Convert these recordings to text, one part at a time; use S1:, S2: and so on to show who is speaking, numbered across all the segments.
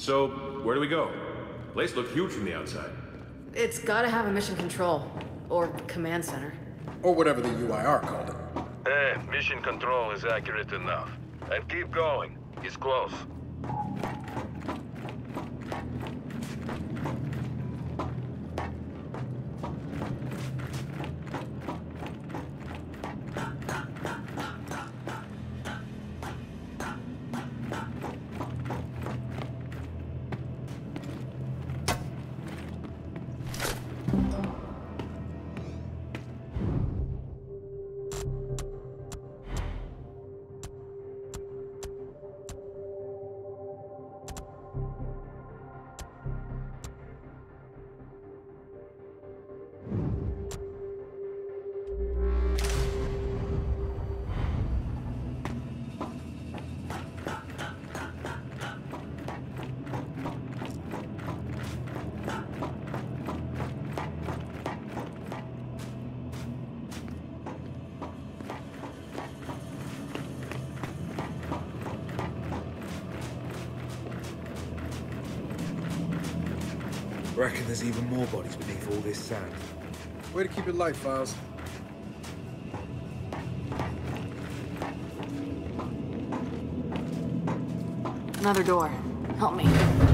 S1: So, where do we go? The place looked huge from the outside.
S2: It's gotta have a mission control. Or command center.
S3: Or whatever the UIR called it.
S4: Mission control is accurate enough. And keep going. He's close.
S5: Reckon there's even more bodies beneath all this sand.
S3: Way to keep it light, Files.
S2: Another door. Help me.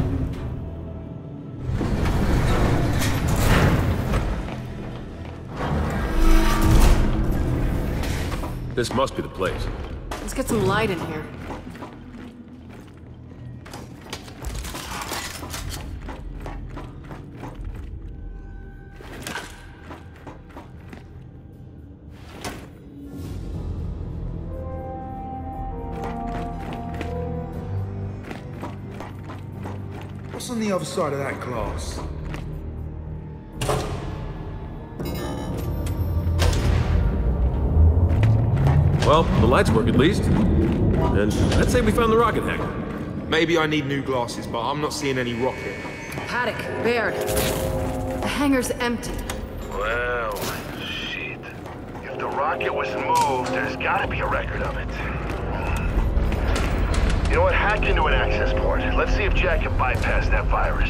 S1: This must be the place.
S2: Let's get some light in here.
S5: What's on the other side of that glass?
S1: Well, the lights work at least. And I'd say we found the rocket hangar.
S5: Maybe I need new glasses, but I'm not seeing any rocket.
S2: Paddock, Baird. The hangar's empty.
S4: Well, shit. If the rocket was moved, there's gotta be a record of it. You know what? Hack into an access port. Let's see if Jack can bypass that virus.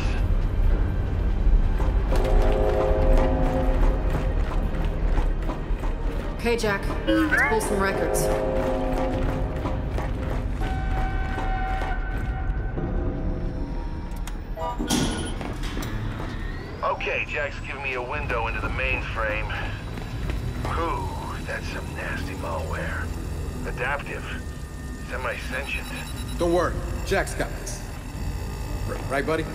S2: Okay, Jack. Let's pull some records.
S4: Okay, Jack's giving me a window into the mainframe. Ooh, that's some nasty malware. Adaptive. Semi-sentient.
S3: Don't worry, Jack's got this. Right, buddy?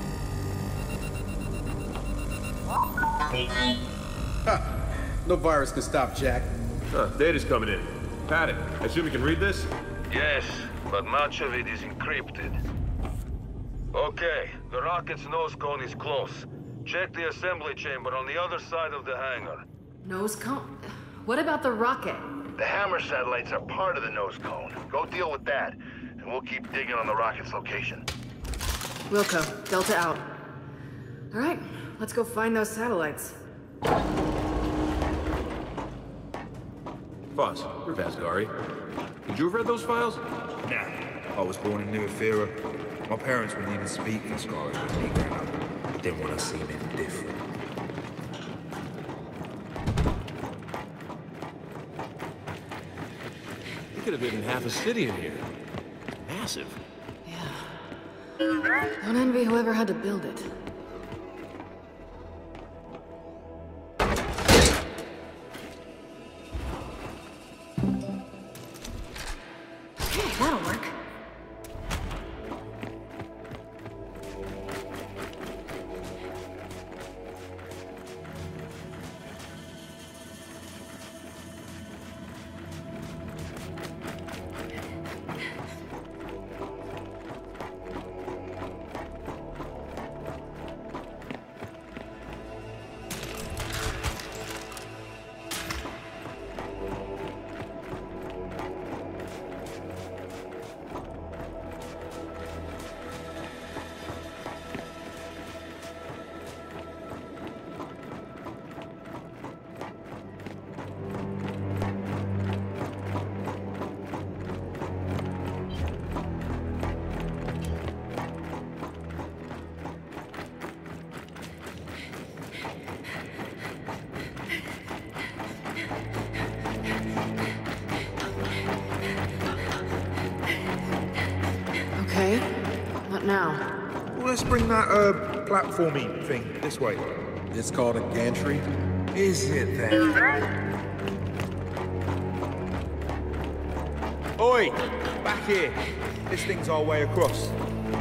S3: Ha! No virus can stop Jack.
S1: Data's coming in. Paddock, I assume you can read this?
S4: Yes, but much of it is encrypted. Okay, the rocket's nose cone is close. Check the assembly chamber on the other side of the hangar.
S2: Nose cone? What about the rocket?
S4: The hammer satellites are part of the nose cone. Go deal with that, and we'll keep digging on the rocket's location.
S2: Wilco, Delta out. All right, let's go find those satellites.
S1: Boss, you're Vasgari. Could you have read those files?
S5: Nah. I was born in New Ethera. My parents wouldn't even speak Vasgari with me growing up. Didn't want to seem any different.
S1: You could have hidden half a city in here. Massive.
S2: Yeah. Don't envy whoever had to build it. Okay, that'll work. now?
S5: Well, let's bring that, platformy thing this way.
S3: It's called a gantry.
S5: Is it then? Oi! Back here. This thing's our way across.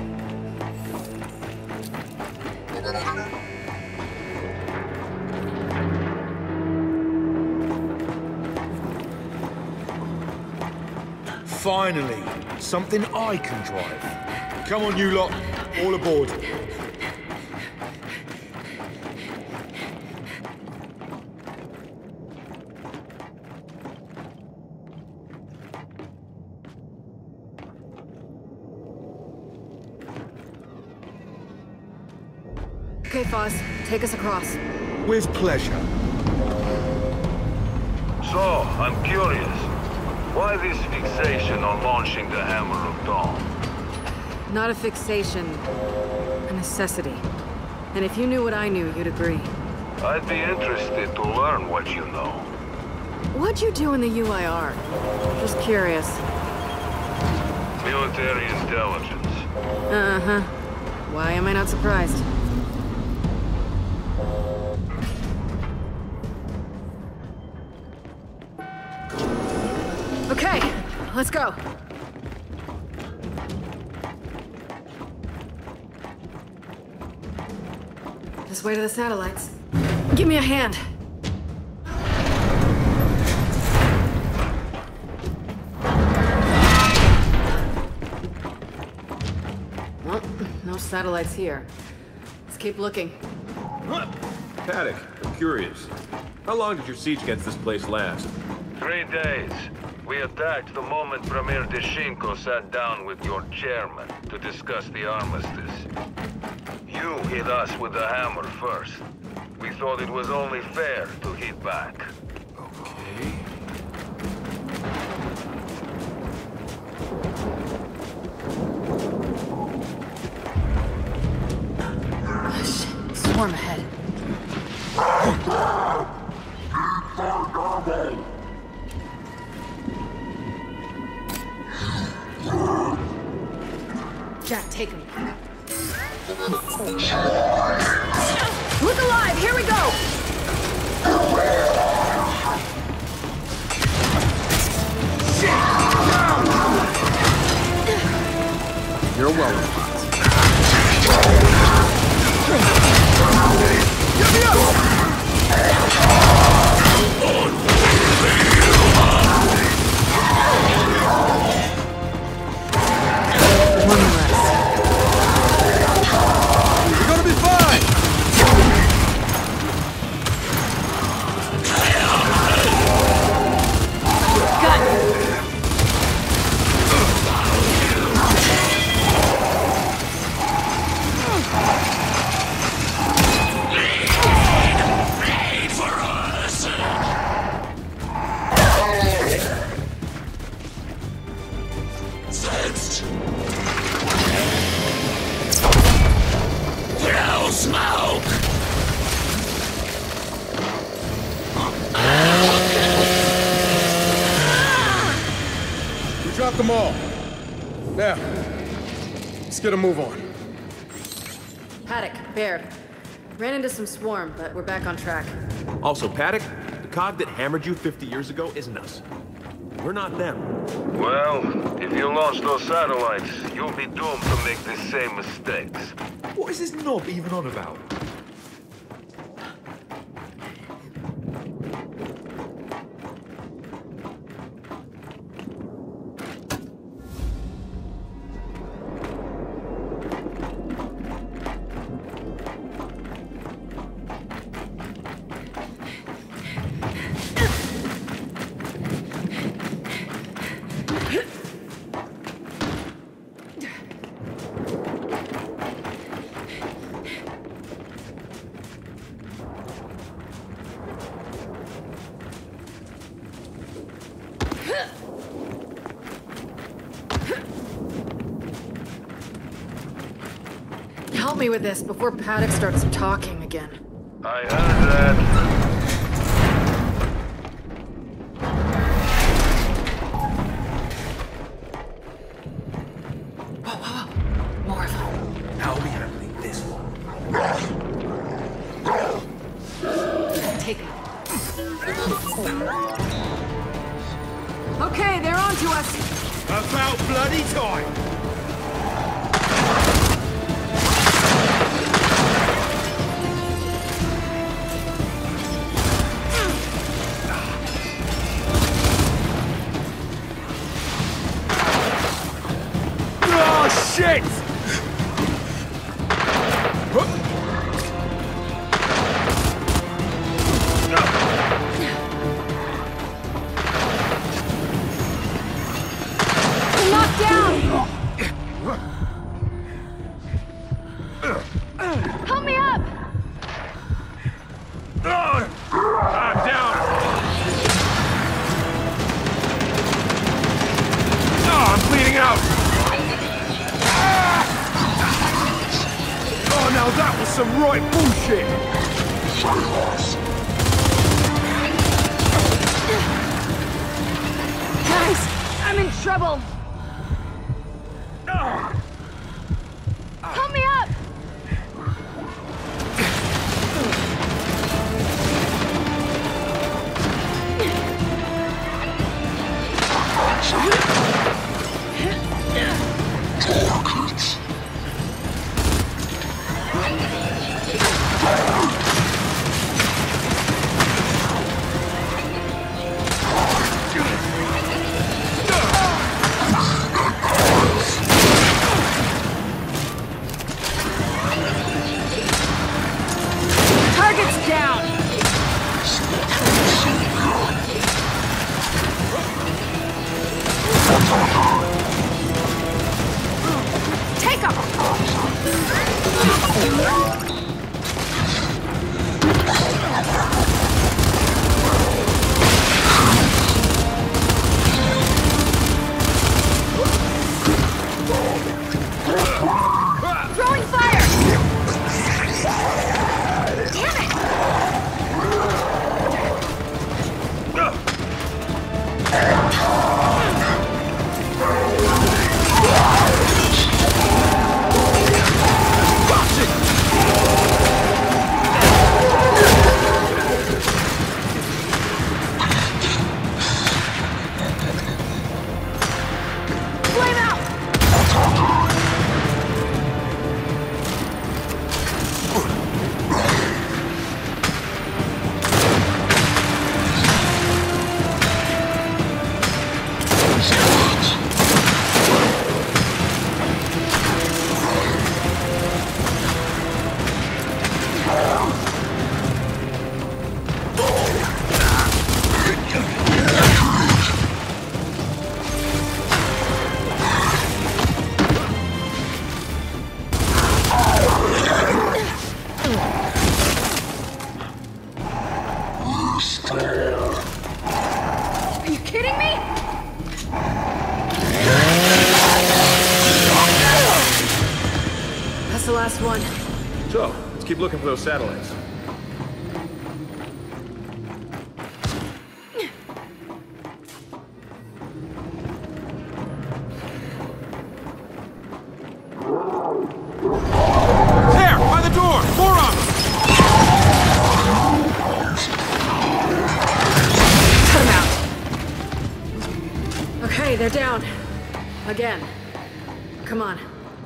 S5: Finally, something I can drive. Come on, you lot. All aboard.
S2: Okay, Foz, take us across.
S5: With pleasure.
S4: So, I'm curious. Why this fixation on launching the Hammer of Dawn?
S2: Not a fixation, a necessity. And if you knew what I knew, you'd agree.
S4: I'd be interested to learn what you know.
S2: What'd you do in the UIR? Just curious.
S4: Military intelligence.
S2: Uh-huh. Why am I not surprised? Okay, let's go. This way to the satellites. Give me a hand. Well, no satellites here. Let's keep looking.
S1: Paddock, I'm curious. How long did your siege against this place last?
S4: 3 days. We attacked the moment Premier Deshinko sat down with your chairman to discuss the armistice. You hit us with the hammer first. We thought it was only fair to hit back.
S5: Okay.
S2: Swarm ahead. Jack, take him. Look alive! Here we go!
S3: You're welcome.
S5: Get me up!
S2: One less.
S3: You're gonna be fine!
S2: Got it.
S3: We dropped them all. Now, let's get a move on.
S2: Paddock, Baird. Ran into some swarm, but we're back on track.
S1: Also, Paddock, the cog that hammered you 50 years ago isn't us. We're not them.
S4: Well, if you launch those satellites, you'll be doomed to make the same mistakes.
S5: What is this knob even on about?
S2: Help me with this before Paddock starts talking again.
S4: I heard that.
S2: Whoa, whoa, whoa. More of them. to us!
S1: About bloody time! Oh, shit!
S2: Help me up!
S1: I'm down! I'm bleeding out! Oh, now that was some right bullshit!
S2: Guys, I'm in trouble! Help me up! Target's down! Take him! Throwing fire! Damn it! Flame out! Are you kidding me? That's the last one.
S1: So, let's keep looking for those satellites. There! By the door! More of them!
S2: Cut him out. Okay, they're down. Again. Come on.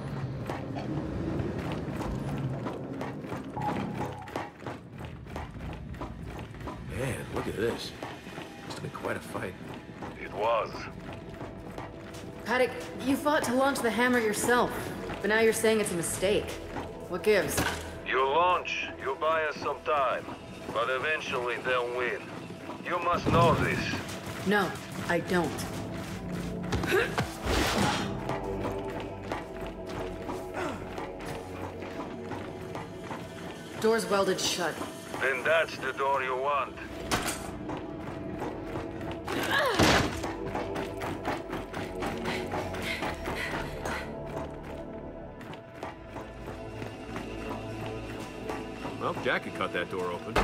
S1: Man, look at this. Must have been quite a fight.
S4: It was.
S2: Paddock, you fought to launch the hammer yourself, but now you're saying it's a mistake. What gives?
S4: You launch, you buy us some time, but eventually they'll win. You must know this.
S2: No, I don't. Door's welded shut.
S4: Then that's the door you want.
S1: Well, Jack could cut that door open.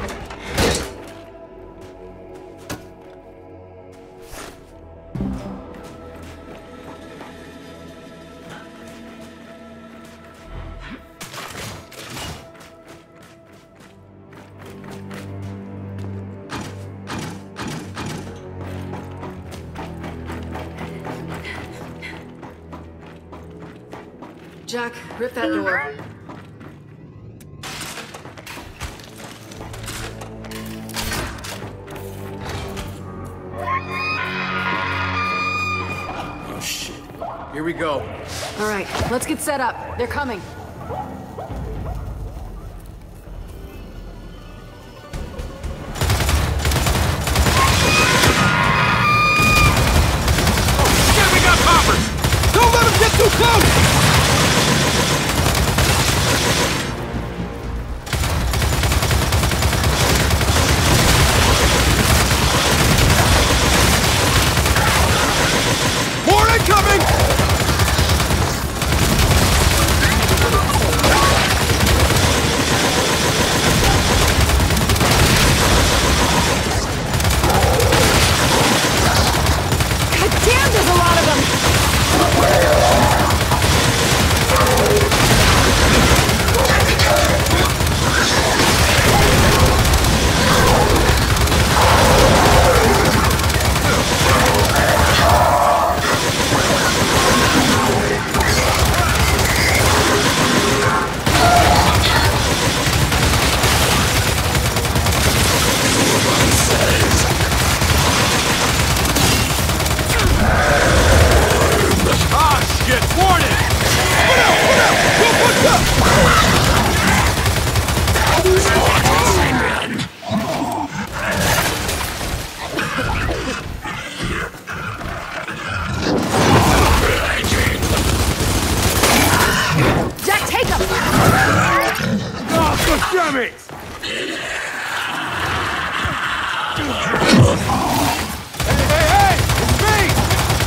S2: Jack, rip that door.
S3: Oh, shit. Here we go.
S2: All right, let's get set up. They're coming.
S3: Don't let him get too close! More incoming!
S2: God damn, there's a lot of them! Jack, take him!
S3: Oh, God damn it! Hey! It's me!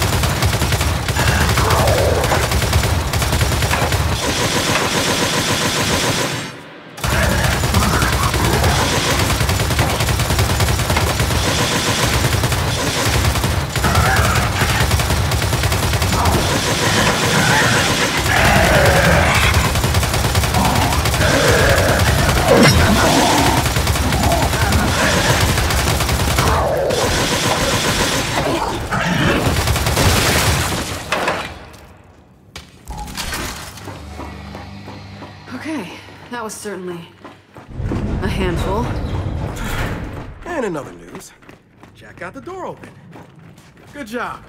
S2: Okay, that was certainly a handful.
S3: And in other news, Jack got the door open. Good job.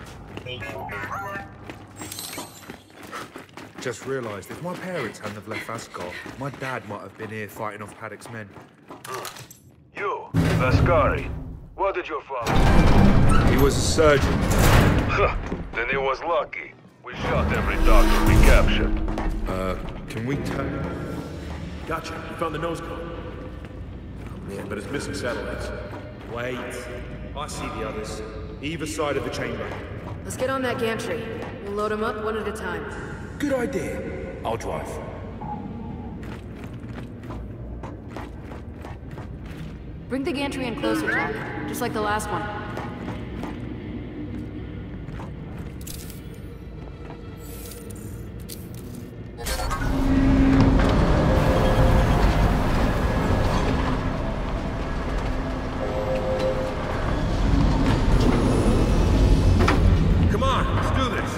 S5: Just realised if my parents hadn't have left Asgard, my dad might have been here fighting off Paddock's men.
S4: You, Vascari. What did your father?
S5: He was a surgeon.
S4: Then he was lucky. We shot every doctor we captured.
S5: Can we turn?
S1: Gotcha. We found the nose cone. Oh man, but it's missing satellites.
S5: Wait. I see the others. Either side of the chamber.
S2: Let's get on that gantry. We'll load them up one at a time.
S5: Good idea. I'll drive.
S2: Bring the gantry in closer, Jack. Just like the last one.
S1: Come on, let's do this.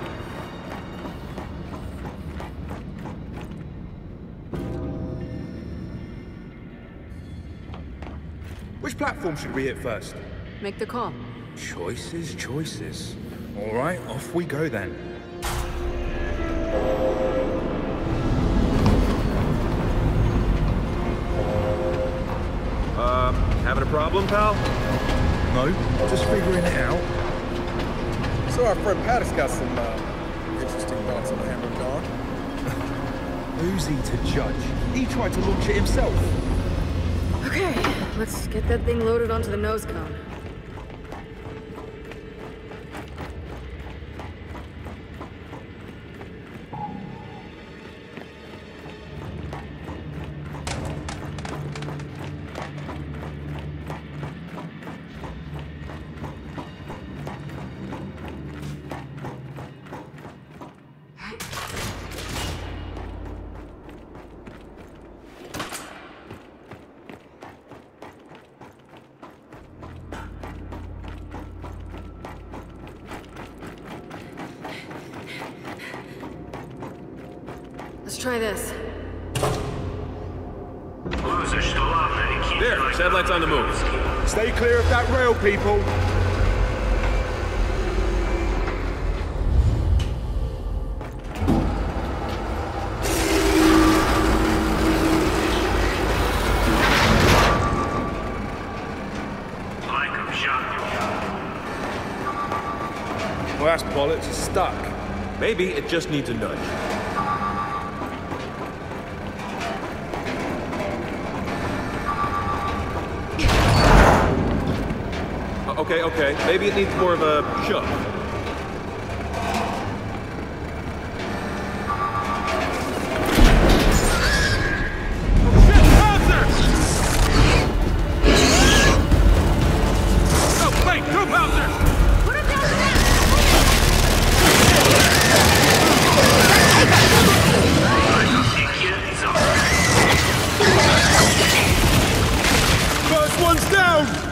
S5: Which platform should we hit first?
S2: Make the call.
S5: Choices, choices. All right, off we go then.
S1: Having a problem, pal?
S5: No, just figuring it out.
S3: So our friend Paddock's got some interesting thoughts on the Hammer of Dawn.
S5: Who's he to judge? He tried to launch it himself.
S2: Okay, let's get that thing loaded onto the nose cone. try this.
S1: There, satellite's on the move.
S3: Stay clear of that rail, people. Well, that's bollocks. It's stuck.
S1: Maybe it just needs a nudge. Okay. Maybe it needs more of a shove. Oh shit, Pouncer! Oh wait, two Pouncers!
S2: Put him down
S3: First one's down!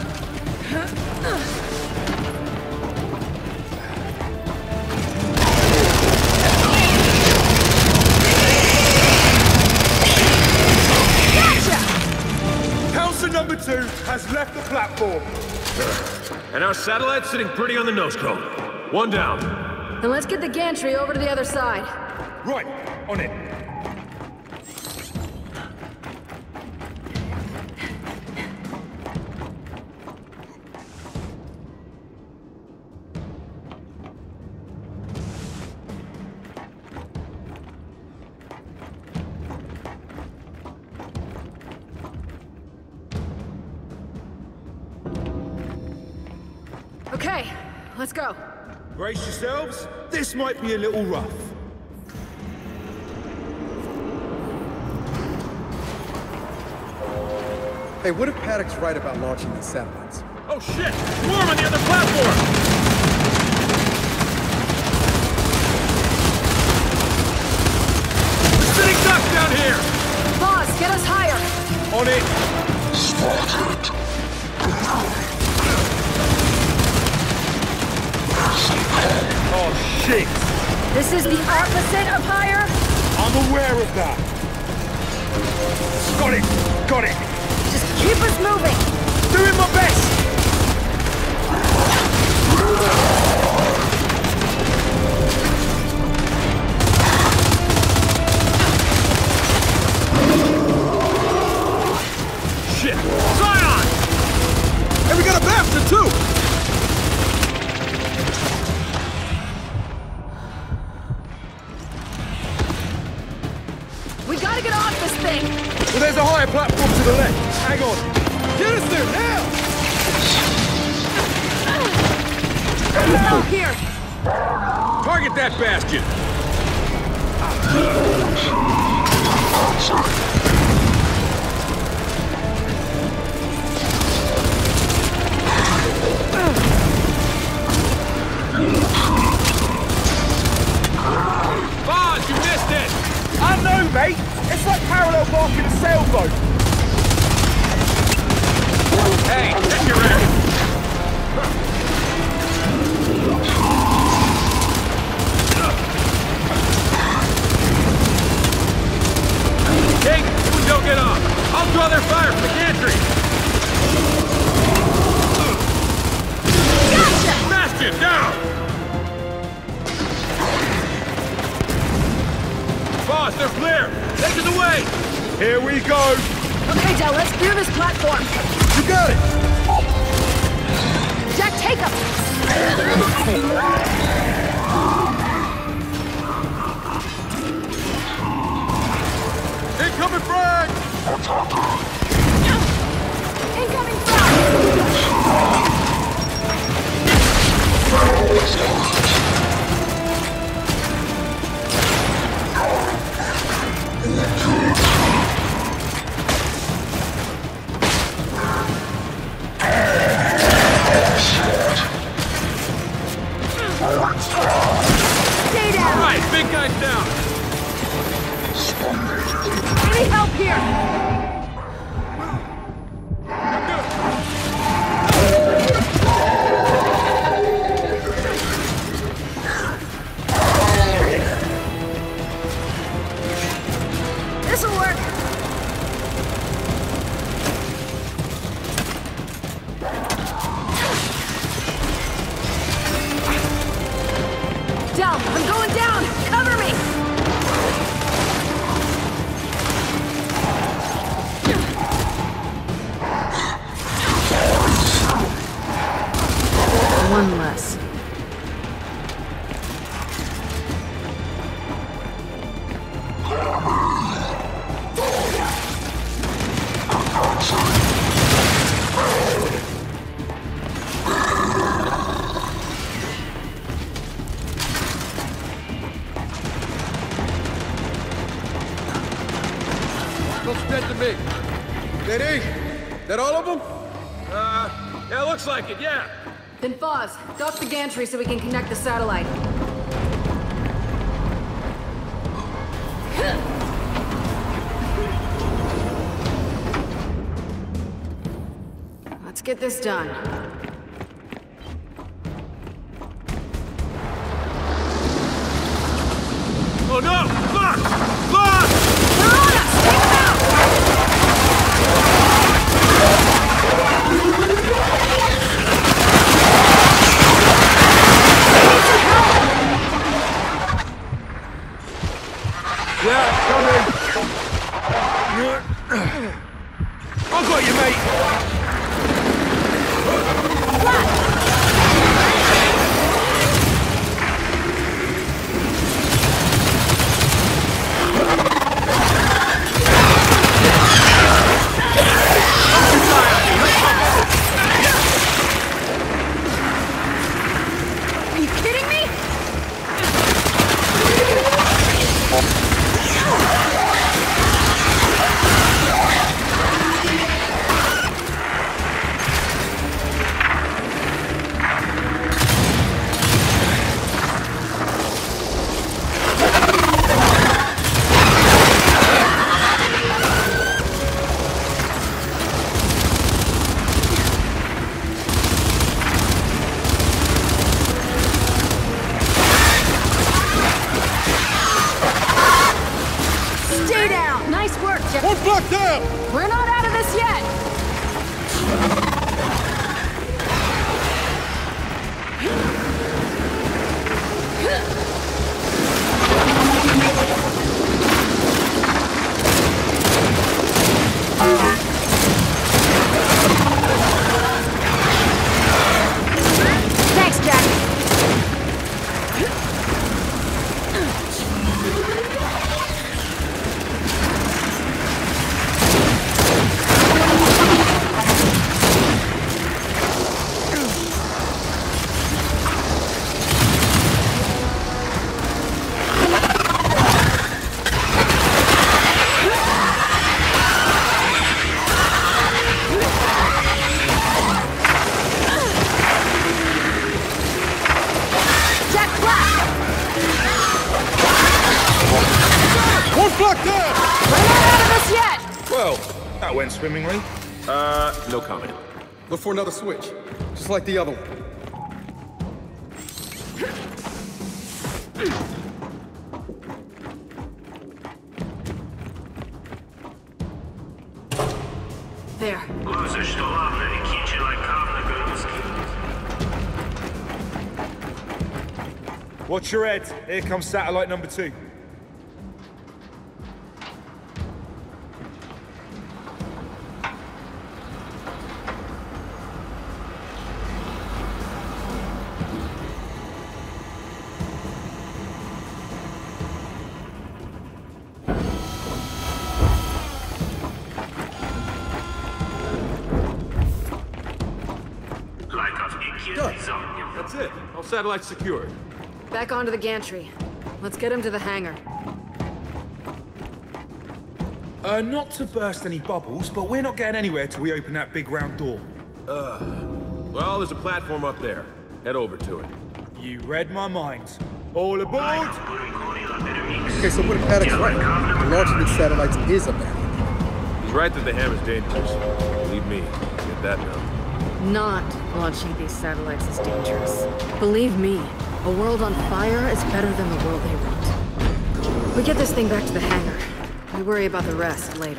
S3: Number 2 has left the platform.
S1: And our satellite's sitting pretty on the nose cone. One down.
S2: And let's get the gantry over to the other side.
S3: Right, on it.
S2: Okay, let's go.
S3: Brace yourselves. This might be a little rough. Hey, what if Paddock's right about launching these satellites?
S1: Oh shit! Swarm on the other platform! We're sitting ducks down here!
S2: Boss, get us higher!
S3: On it! Oh shit!
S2: This is the opposite of higher?
S3: I'm aware of that. Got it!
S2: Just keep us moving!
S3: Doing my best!
S1: Shit! Zion!
S3: And we got a bastard too!
S2: We gotta get off this thing!
S3: Well, there's a higher platform to the left. Hang on. Get us there, now!
S2: Oh, here!
S1: Target that bastion! Boz, you missed it!
S3: I know, mate! It's like parallel parking a sailboat!
S1: Hey, check your ass! Kate, you don't get off! I'll draw their fire from the gantry!
S2: Gotcha!
S1: Bastion, down! Boss, they're clear! Take us away!
S3: Here we go!
S2: Okay, Del, let's clear this platform.
S3: You got it!
S2: Jack, take him!
S3: Incoming frag!
S2: Incoming frag! Stay down!
S1: All right, big guy's down!
S2: Any help here? Del, I'm going down! Cover me! One less.
S3: Looks dead to me. That that all of them?
S1: Yeah, looks like it, yeah.
S2: Then Foz, dock the gantry so we can connect the satellite. Let's get this done.
S1: Oh no! Fuck! Fuck!
S2: They're on us! Take them out!
S1: Yeah, coming! I've got you, mate!
S2: Are you kidding me? Stay down! Nice work, Jeff.
S3: One block down!
S2: We're not out of this yet! Thanks, Jack. Jack Black!
S3: One block down!
S2: We're not out of this yet!
S5: Well, that went swimmingly.
S1: No comment.
S3: Look for another switch, just like the other one.
S2: There.
S6: Лоза, что главное, кичи лайкам на городский.
S5: Watch your head. Here comes satellite number 2.
S1: That's it. All satellites secured.
S2: Back onto the gantry. Let's get him to the hangar.
S5: Not to burst any bubbles, but we're not getting anywhere till we open that big round door.
S1: Well, there's a platform up there. Head over to it.
S5: You read my mind. All aboard!
S3: Okay, so what if Paddock's right? Launching these satellites is a bad.
S1: He's right that the hammer's dangerous. Believe me, get that now.
S2: Not launching these satellites is dangerous. Believe me, a world on fire is better than the world they want. We get this thing back to the hangar. We worry about the rest later.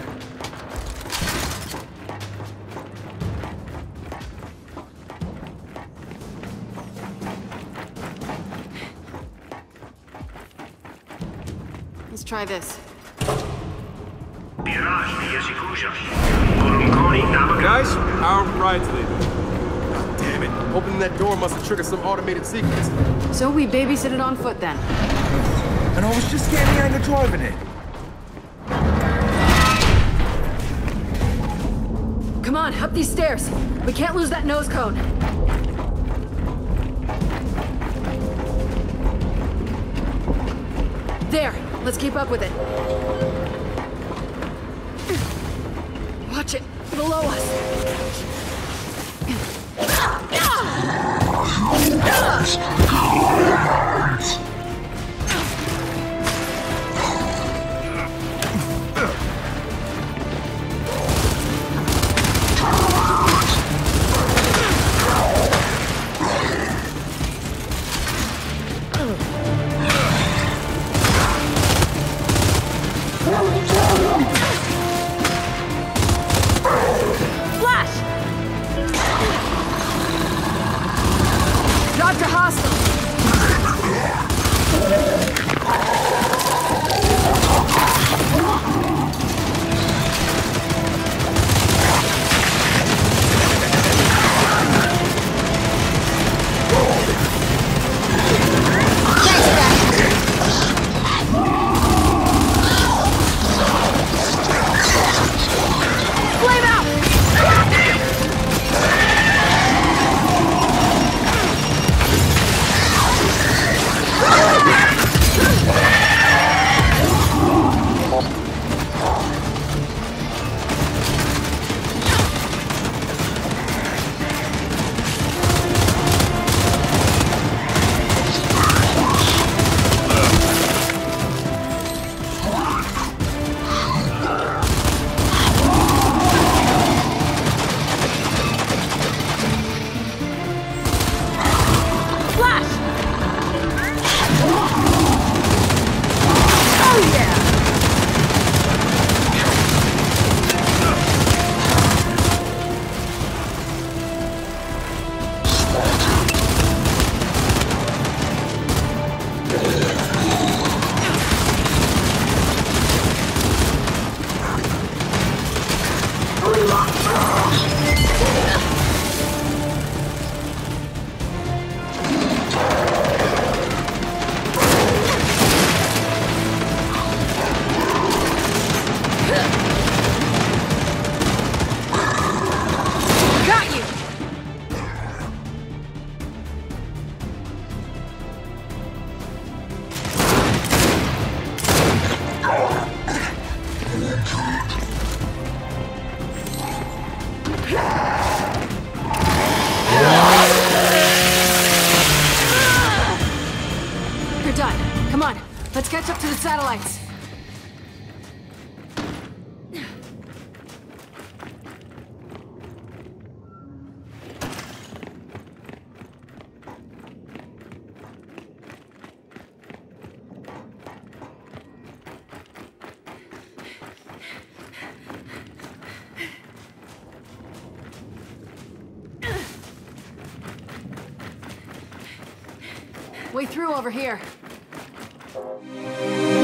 S2: Let's try this.
S1: Guys, our ride's leaving.
S3: Damn it. Opening that door must have triggered some automated sequence.
S2: So we babysit it on foot then.
S5: And I was just getting the hang of driving it.
S2: Come on, up these stairs. We can't lose that nose cone. There, let's keep up with it. Watch it, below us. Let's catch up to the satellites. Way through over here.